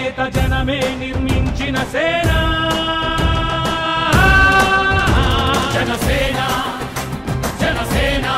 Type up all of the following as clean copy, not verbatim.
చేత జనమే నిర్మించిన సేన జనసేన జనసేన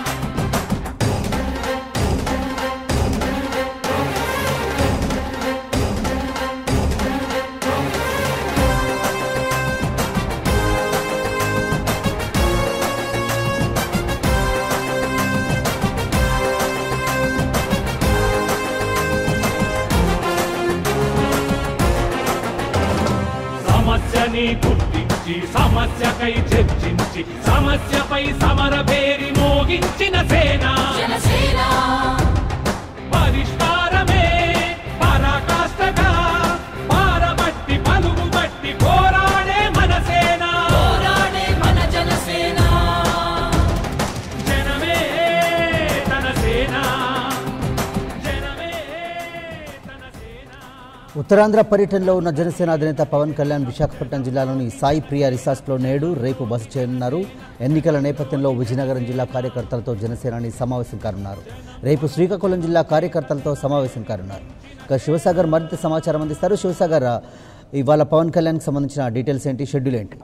సమస్యని గుర్తించి సమస్యకై చర్చించి సమస్యపై సమర పేరి మోగించిన సేన జనసేన పరిష్కారమే పరాకాష్ఠగా పారబట్టి పలుగుబట్టి పోరాడే మన సేన పోరాడే మన జనసేన జనమే తన సేన జనమే తన సేన. ఉత్తరాంధ్ర పర్యటనలో ఉన్న జనసేన అధినేత పవన్ కళ్యాణ్ విశాఖపట్నం జిల్లాలోని సాయి ప్రియ రిసార్ట్స్లో నేడు రేపు బస చేయనున్నారు. ఎన్నికల నేపథ్యంలో విజయనగరం జిల్లా కార్యకర్తలతో జనసేనాని సమావేశం కానున్నారు. రేపు శ్రీకాకుళం జిల్లా కార్యకర్తలతో సమావేశం కానున్నారు. ఇక శివసాగర్ మరింత సమాచారం అందిస్తారు. శివసాగర్, ఇవాళ పవన్ కళ్యాణ్కి సంబంధించిన డీటెయిల్స్ ఏంటి, షెడ్యూల్ ఏంటి?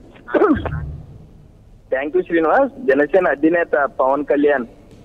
Thank you Srinivas. జనసేన అధినేత పవన్ కళ్యాణ్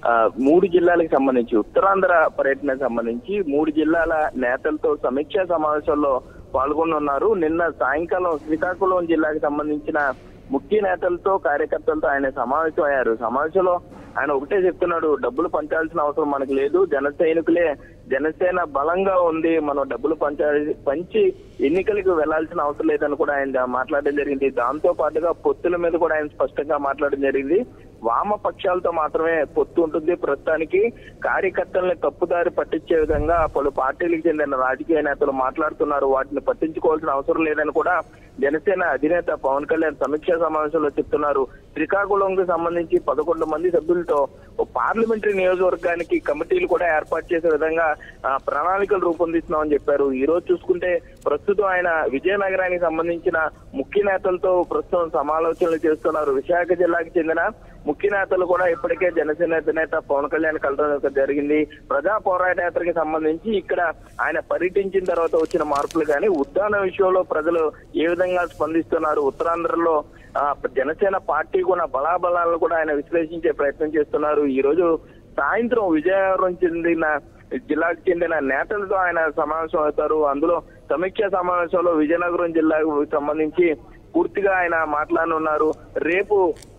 3 జిల్లాలకు సంబంధించి ఉత్తరాంధ్ర పర్యటనకు సంబంధించి 3 జిల్లాల నేతలతో సమీక్షా సమావేశంలో పాల్గొనున్నారు. నిన్న సాయంకాలం శ్రీకాకుళం జిల్లాకు సంబంధించిన ముఖ్య నేతలతో కార్యకర్తలతో ఆయన సమావేశం అయ్యారు. సమావేశంలో ఆయన ఒకటే చెప్తున్నాడు, డబ్బులు పంచాల్సిన అవసరం మనకు లేదు, జన సైనికులే జనసేన బలంగా ఉంది, మనం డబ్బులు పంచి ఎన్నికలకు వెళ్లాల్సిన అవసరం లేదని కూడా ఆయన మాట్లాడడం జరిగింది. దాంతో పాటుగా పొత్తుల మీద కూడా ఆయన స్పష్టంగా మాట్లాడడం జరిగింది. వామపక్షాలతో మాత్రమే పొత్తు ఉంటుంది, ప్రస్తుతానికి కార్యకర్తల్ని తప్పుదారి పట్టించే విధంగా పలు పార్టీలకు చెందిన రాజకీయ నేతలు మాట్లాడుతున్నారు, వాటిని పట్టించుకోవాల్సిన అవసరం లేదని కూడా జనసేన అధినేత పవన్ కళ్యాణ్ సమీక్షా సమావేశంలో చెప్తున్నారు. శ్రీకాకుళంకు సంబంధించి 11 మంది సభ్యులతో పార్లమెంటరీ నియోజకవర్గానికి కమిటీలు కూడా ఏర్పాటు చేసే విధంగా ప్రణాళికలు రూపొందిస్తున్నామని చెప్పారు. ఈ రోజు చూసుకుంటే ప్రస్తుతం ఆయన విజయనగరానికి సంబంధించిన ముఖ్య నేతలతో ప్రస్తుతం సమాలోచనలు చేస్తున్నారు. విశాఖ జిల్లాకు చెందిన ముఖ్య నేతలు కూడా ఇప్పటికే జనసేన అధినేత పవన్ కళ్యాణ్ కలవడం జరిగింది. ప్రజా పోరాట యాత్రకి సంబంధించి ఇక్కడ ఆయన పర్యటించిన తర్వాత వచ్చిన మార్పులు కానీ ఉద్దాన విషయంలో ప్రజలు ఏ విధంగా స్పందిస్తున్నారు, ఉత్తరాంధ్రలో జనసేన పార్టీ కూడా బలాబలాలను కూడా ఆయన విశ్లేషించే ప్రయత్నం చేస్తున్నారు. ఈ రోజు సాయంత్రం విజయనగరం చెందిన జిల్లాకు చెందిన నేతలతో ఆయన సమావేశం అవుతారు. అందులో సమీక్షా సమావేశంలో విజయనగరం జిల్లాకు సంబంధించి పూర్తిగా ఆయన మాట్లాడనున్నారు. రేపు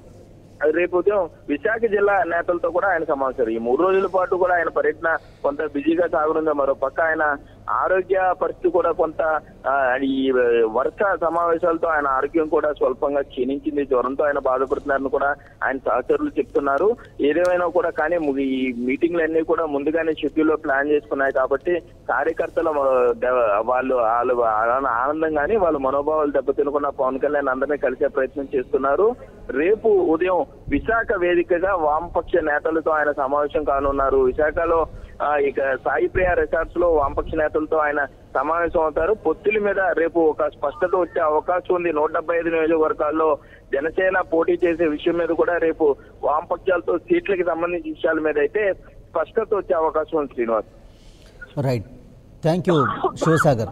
ఉదయం విశాఖ జిల్లా నేతలతో కూడా ఆయన సమావేశం. ఈ 3 రోజుల పాటు కూడా ఆయన పర్యటన కొంత బిజీగా సాగుతుంది. మరో పక్క ఆయన ఆరోగ్య పరిస్థితి కూడా కొంత ఈ వరుస సమావేశాలతో ఆయన ఆరోగ్యం కూడా స్వల్పంగా క్షీణించింది, జ్వరంతో ఆయన బాధపడుతున్నారని కూడా ఆయన సహచరులు చెప్తున్నారు. ఏదేమైనా కూడా కానీ ఈ మీటింగ్లన్నీ కూడా ముందుగానే షెడ్యూల్ లో ప్లాన్ చేసుకున్నాయి కాబట్టి కార్యకర్తలు వాళ్ళు ఆనందం కానీ వాళ్ళ మనోభావాలు దెబ్బతినకుండా పవన్ కళ్యాణ్ అందరినీ కలిసే ప్రయత్నం చేస్తున్నారు. రేపు ఉదయం విశాఖ వేదికగా వామపక్ష నేతలతో ఆయన సమావేశం కానున్నారు. విశాఖలో ఇక సాయి ప్రియ రిసార్ట్స్ లో వామపక్ష నేతలతో ఆయన సమావేశం అవుతారు. పొత్తుల మీద రేపు ఒక స్పష్టత వచ్చే అవకాశం ఉంది. 175 నియోజకవర్గాల్లో జనసేన పోటీ చేసే విషయం మీద కూడా రేపు వామపక్షాలతో సీట్లకి సంబంధించిన విషయాల మీద అయితే స్పష్టత వచ్చే అవకాశం ఉంది. Srinivas, right, thank you Shivasagar.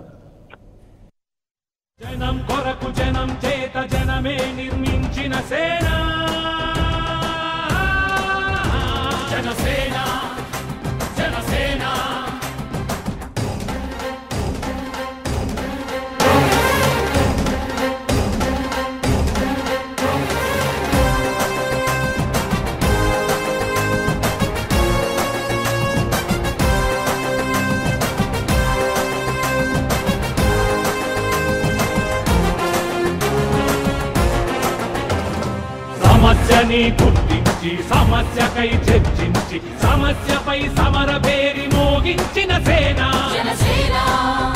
జనం కొరకు జనం చేత జనమే నిర్మించిన సేన జనసేన జనసేన సమస్యని గుర్తించి సమస్యకై చర్చించి సమస్యపై సమర పేరి మోగించిన సేన జనసేన